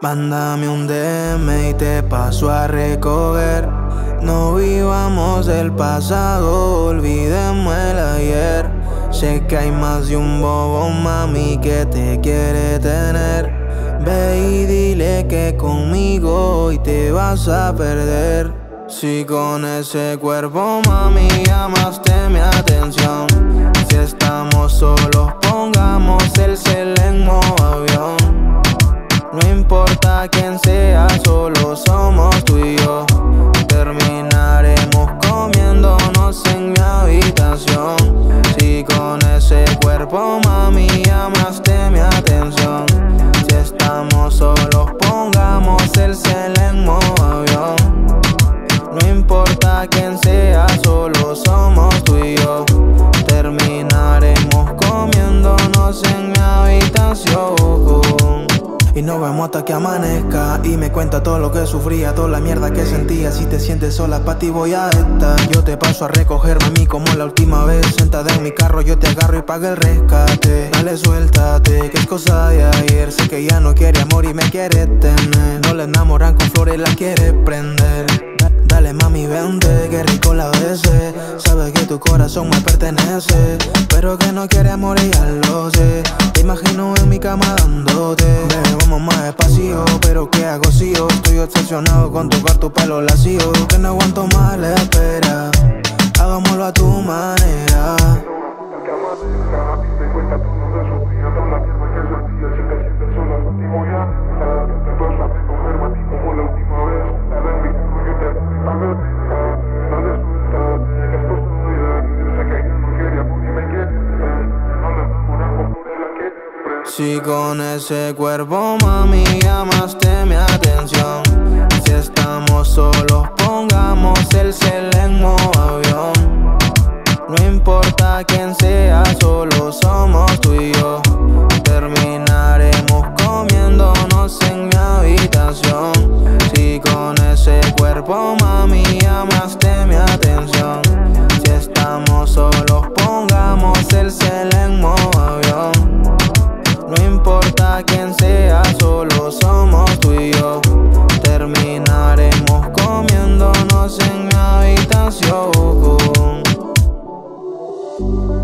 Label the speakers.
Speaker 1: Mándame un DM y te paso a recoger. No vivamos el pasado, olvidemos el ayer. Sé que hay más de un bobo, mami, que te quiere tener. Ve y dile que conmigo hoy te vas a perder. Si con ese cuerpo, mami, llamaste mi atención. Si estamos solos, pongamos el cel en modo avión. No importa quién sea, solo somos tú y yo. Terminaremos comiéndonos en mi habitación. Si con ese cuerpo, mami, llamaste mi atención. Si estamos solos, pongamos el cel en modo avión. No importa quién sea, solo somos tú y yo. Terminaremos comiéndonos en mi habitación. Y nos vemos hasta que amanezca. Y me cuenta todo lo que sufría, toda la mierda que sentía. Si te sientes sola, pa' ti voy a estar. Yo te paso a recoger, mami, como la última vez. Sentada en mi carro, yo te agarro y pago el rescate. Dale, suéltate, que es cosa de ayer. Sé que ya no quiere amor y me quiere tener. No le enamoran con flores, la quiere prender. Dale, mami, vente, que rico la besé. Sabes que tu corazón me pertenece, pero que no quiere amor y ya lo sé. Te imagino en mi cama dándote. Bebé, vamos más despacio, pero ¿qué hago si yo estoy obsesionado con tocar tu pelo lacio? Que no aguanto más la espera, hagámoslo a tu manera. Si con ese cuerpo, mami, llamaste mi atención. Si estamos solos, pongamos el cel en modo avión. No importa quién sea, solo somos tú y yo. Terminaremos comiéndonos en mi habitación. Si con ese cuerpo, mami, llamaste mi atención. Si estamos solos, pongamos el cel en modo avión. No importa quién sea, solo somos tú y yo. Terminaremos comiéndonos en mi habitación.